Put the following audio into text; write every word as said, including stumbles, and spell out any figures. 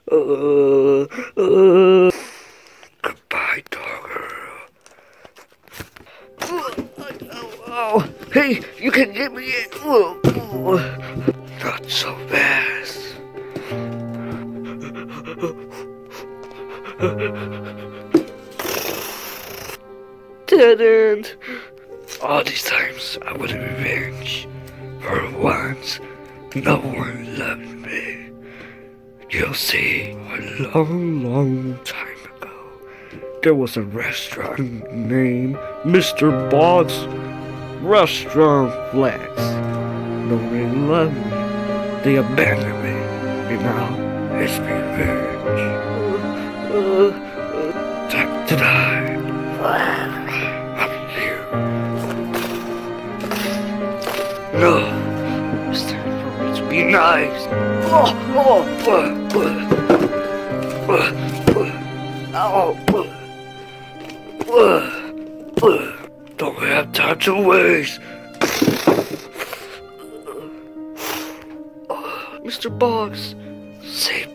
Uh, uh. Goodbye, dogger. Oh, oh, hey, you can get me in. Oh, oh. Not so fast. Dead end. All these times I wanted revenge. For once, no one loved me. You'll see, a long, long time ago, there was a restaurant named Mister Boggs Restaurant Flex. Nobody loved me. They abandoned me. And now it's revenge. Uh, uh, Time to die. Of you. No. It's time for me to be nice. Oh, oh, uh, uh, uh, uh, uh, uh, don't have time to waste. Mister Boggs, save